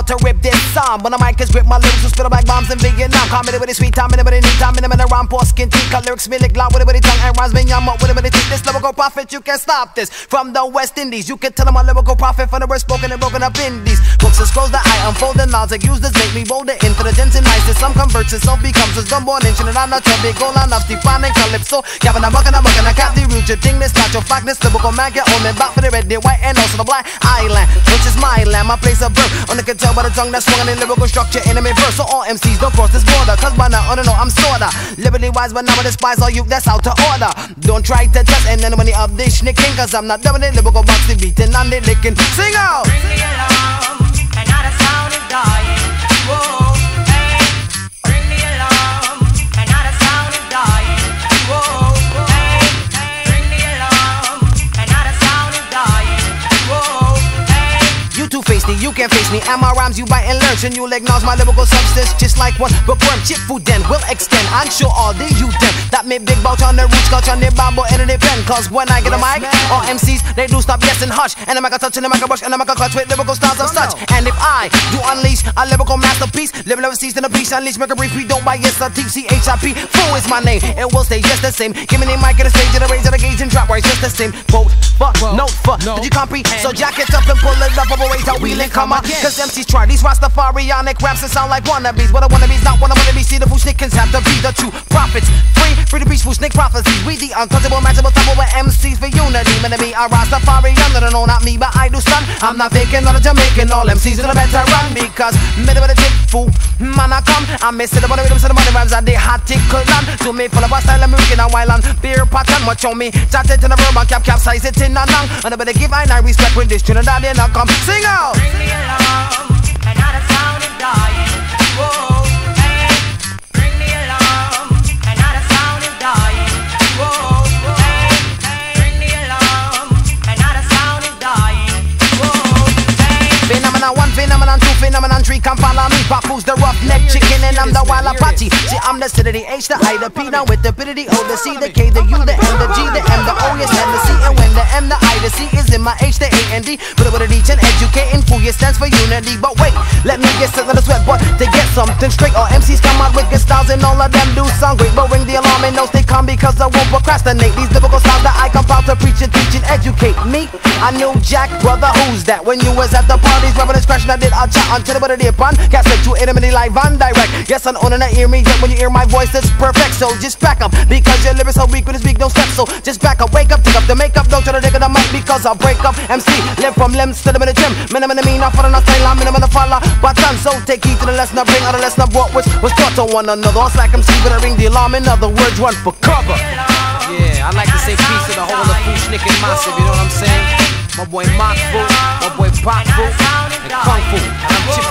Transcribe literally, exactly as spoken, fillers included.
about to rip this song. When the mic is grip, my lyrics will spill like bombs in Vietnam. Comedy with it, sweet time, anybody need time, anybody around poor skin teeth. Cut lyrics, me lick loud with it, with it tongue and rhymes, me yum up with it, with it teeth. This lyrical prophet, you can't stop this. From the West Indies, you can tell them a lyrical prophet for the word spoken and broken up in these books and scrolls that I unfold and knowledge. Use this make me bolder, intelligence and niceness. Some converts and some becomes a dumb-born ancient and I'm not your big goal, I'm not Stefan and Calypso. Gavin, I'm bucking, I'm bucking, I cap the root. You think this not your fact, this lyrical man get on me back for the red, the white, and also the black island, which is my land, my place of birth. Only can tell by the tongue that's swung in lyrical structure, enemy verse. So all M Cs don't cross this border, cause by now, I don't know, I'm sorta liberty wise, but now I despise all you that's out of order. Don't try to test and then when you up this snicking, cause I'm not doing it, lyrical box the beating and the licking. Sing out! Bring me along, and now the sound is dying. Whoa, hey, bring me along, and now the sound is dying. Whoa, hey, bring me along, and now the sound is dying. Whoa, hey. You two-faced me, you can't face me, and my rhymes you bite and learn. And you'll acknowledge my lyrical substance just like one bookworm. Chip food then will extend, I'm sure all the you them that may big bout on the roots, couch on the bamboo and the pen. Cause when I get a mic, all M Cs, they do stop yes and hush. And I make a touch and I make a brush and I make a clutch with lyrical styles of such. And if I do unleash a lyrical masterpiece, live never cease in the beast, unleash, make a brief, we don't buy yes, a T C H I P. Fool is my name, it will stay just the same. Give me the mic at the stage, at the range of the gauge and drop right just the same. Quote, fuck, note for, no. Did you comprehend? So jack it up and pull it up, over wait, I'll wheel and come on. Cause M Cs try these Rastafarianic raps and sound like wannabes. But a wannabe's not one of wannabees. See the fool snickers have to be the true prophets. Free, free to be fool snick prophecies. We the untouchable, matchable, double with M Cs for unity. Man to me, a Rastafarian, no, no, not me, but I do stun. I'm not faking, not a Jamaican, all M Cs in a better run. Because, middle of the tip, fool, man I come. I miss it, the money rhythms, the money rhymes, and they hot tickle land. To me, full of a style, American and wild and beer pattern. Watch on me, chat it in a verb and cap, capsize it in a nang. And I better give I nine respect with this Trinidadian and come. Sing out! Bring me along, and now the sound is dying. Whoa, hey, bring me along, and now the sound is dying. Whoa, hey, bring me along, and now the sound is dying. Whoa, hey. Phenomenon one, phenomenon two, phenomenon three, come follow me. Papoose the roughneck chicken and I'm the wild Apache. See, I'm the C to the H, the I, the P, now with the P to the O, the C, the K, the U, the M, the G, the M, the O, yes, and the C. And when the M, the I, the C is in my H, the A, and D. Put it with a teach and educating, fool, it stands for unity. But wait, let me get something to sweat, but to get something straight, all M Cs come out with good styles and all of them do sound great. But ring the alarm and no they come because I won't procrastinate. These lyrical styles that I come out to preach and teach and educate me. I knew Jack, brother, who's that? When you was at the parties, rubbing and scratching, I did a chat until the day upon. Cast it to intimately live and direct. Yes, I'm owning that hear me, yet when you hear my voice, it's perfect. So just back up, because your lyrics so weak when you speak, no steps. So just back up, wake up, take up the makeup, don't try to dig it, I might because I'll break up. M C, live from limbs to the minute gym. Minimum the mean, I follow, not style, I'm minimum the follow. But done, so take heed to the lesson I bring, out the lesson I brought, which was taught to one another. It's like M C, but I ring the alarm, in other words, run for cover. Yeah, I like to say peace to the whole of Foo Schnick and Massive, you know what I'm saying? My boy Mock Fu, my boy Pop Fu, and Kung Fu, and I'm Chip